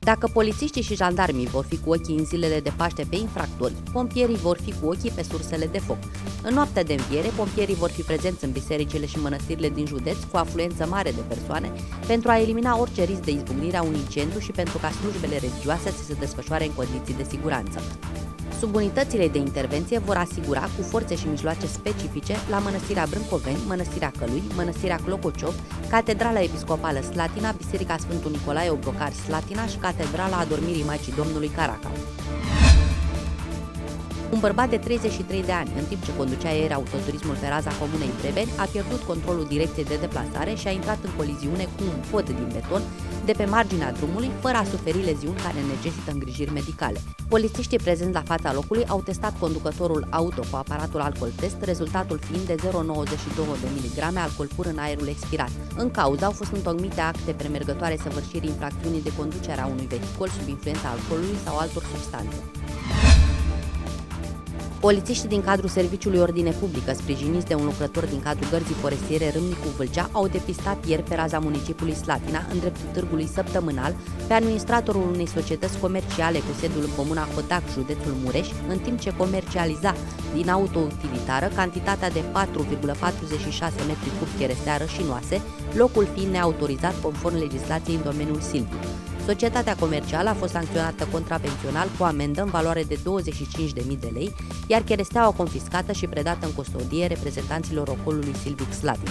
Dacă polițiștii și jandarmii vor fi cu ochii în zilele de Paște pe infractori, pompierii vor fi cu ochii pe sursele de foc. În noaptea de înviere, pompierii vor fi prezenți în bisericile și mănăstirile din județ cu afluență mare de persoane pentru a elimina orice risc de izbucnire a unui incendiu și pentru ca slujbele religioase să se desfășoare în condiții de siguranță. Subunitățile de intervenție vor asigura cu forțe și mijloace specifice la Mănăstirea Brâncoveni, Mănăstirea Călui, Mănăstirea Clopociov, Catedrala Episcopală Slatina, Biserica Sfântul Nicolae Obrocar Slatina și Catedrala Adormirii Maicii Domnului Caracal. Un bărbat de 33 de ani, în timp ce conducea ieri autoturismul pe raza comunei Brebeni, a pierdut controlul direcției de deplasare și a intrat în coliziune cu un pod din beton de pe marginea drumului, fără a suferi leziuni care necesită îngrijiri medicale. Polițiștii prezenți la fața locului au testat conducătorul auto cu aparatul alcool test, rezultatul fiind de 0,92 de miligrame alcool pur în aerul expirat. În cauză au fost întocmite acte premergătoare săvârșirii infracțiunii de conducere a unui vehicul sub influența alcoolului sau altor substanțe. Polițiștii din cadrul Serviciului Ordine Publică, sprijiniți de un lucrător din cadrul Gărzii Forestiere Râmnicu Vâlcea, au depistat ieri pe raza municipiului Slatina, în dreptul târgului săptămânal, pe administratorul unei societăți comerciale cu sediul în comuna Codac, județul Mureș, în timp ce comercializa din autoutilitară cantitatea de 4,46 m3 cherestea rășinoase, locul fiind neautorizat conform legislației în domeniul silviu. Societatea comercială a fost sancționată contravențional cu amendă în valoare de 25.000 de lei, iar cheresteaua confiscată și predată în custodie reprezentanților ocolului silvic Slatina.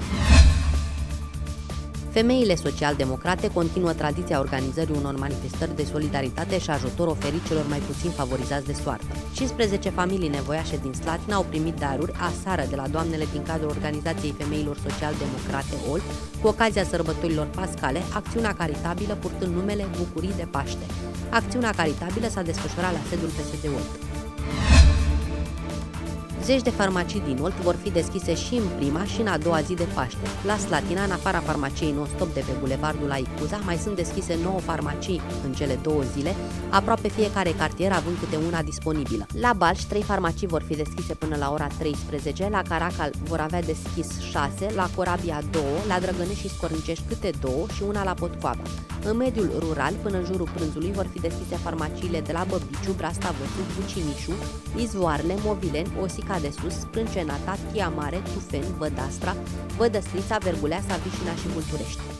Femeile social-democrate continuă tradiția organizării unor manifestări de solidaritate și ajutor oferit celor mai puțin favorizați de soartă. 15 familii nevoiașe din Slatina au primit daruri aseară de la doamnele din cadrul Organizației Femeilor Social-Democrate OLT, cu ocazia sărbătorilor pascale, acțiunea caritabilă purtând numele Bucurii de Paște. Acțiunea caritabilă s-a desfășurat la sediul PSD OLT. Zeci de farmacii din Olt vor fi deschise și în prima și în a doua zi de Paște. La Slatina, în afara farmaciei non-stop de pe bulevardul Laicuza, mai sunt deschise 9 farmacii în cele 2 zile, aproape fiecare cartier având câte una disponibilă. La Balș, 3 farmacii vor fi deschise până la ora 13, la Caracal vor avea deschis 6, la Corabia 2, la Drăgănești și Scornicești câte 2 și una la Potcoaba. În mediul rural, până în jurul prânzului, vor fi deschise farmaciile de la Băbiciu, Brastavățu, Bucinișu, Izvoarele, Movileni, Osica de Sus, Sprâncenata, Chia Mare, Tufeni, Vădastra, Vădăstrița, Verguleasa, Vișina și Vulturești.